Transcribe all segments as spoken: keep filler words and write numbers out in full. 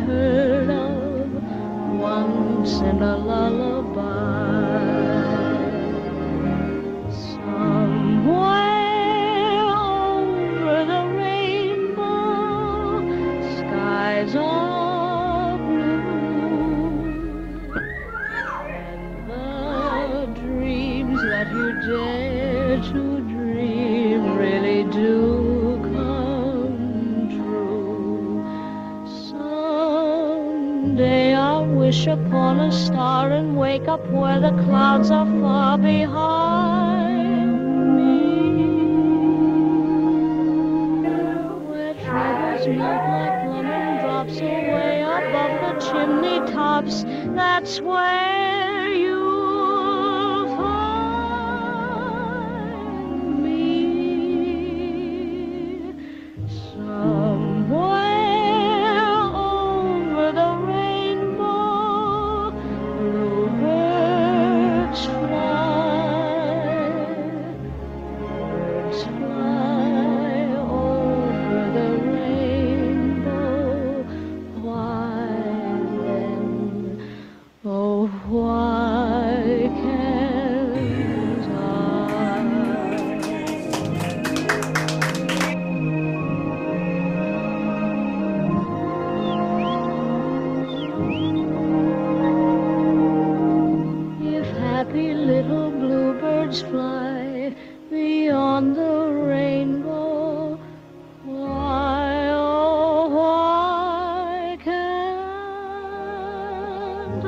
heard of once in a lullaby. Somewhere over the rainbow, skies are blue, and the dreams that you dare to dream really do come true. Someday I'll wish upon a star and wake up where the clouds are far behind me, where troubles melt like lemon drops away above the chimney tops. That's where you'll find me. Somewhere over the rainbow, bluebirds fly, birds fly over the rainbow. Why then, oh why can't I? If happy little bluebirds fly beyond the rainbow, why, oh why can't I?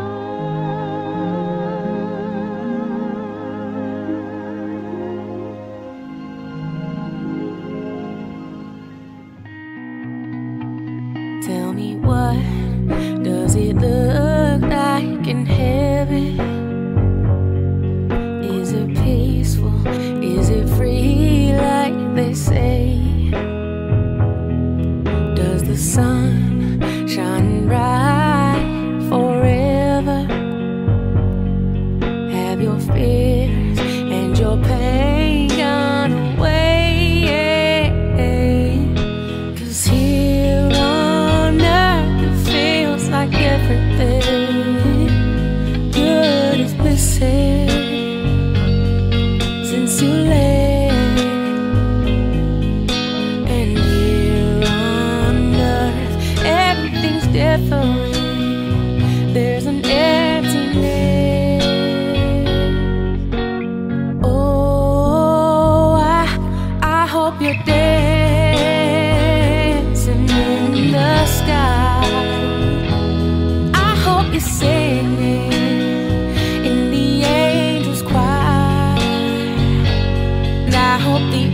Tell me, what does it look like in heaven? Is it peaceful? Is it free like they say? Does the sun shine bright forever? Have your fears and your pain gone away? 'Cause here on earth it feels like everything good is missing since you left. And here on earth everything's different. There's an emptiness. Oh, I, I hope you're dancing in the sky. I hope you're singing in the angels' choir. And I hope the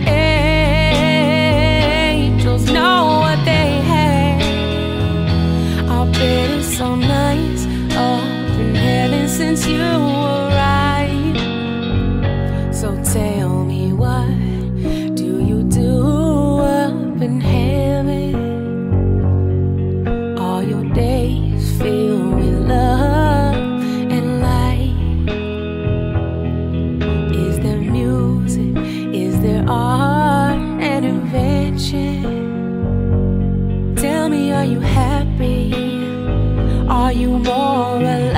angels know what they have. I'll bet it's so nice up in heaven since you arrived. So tell me, what do you do up in heaven? All your days filled with love and light. Is there music? Is there art and invention? Tell me, are you happy? Are you more alive?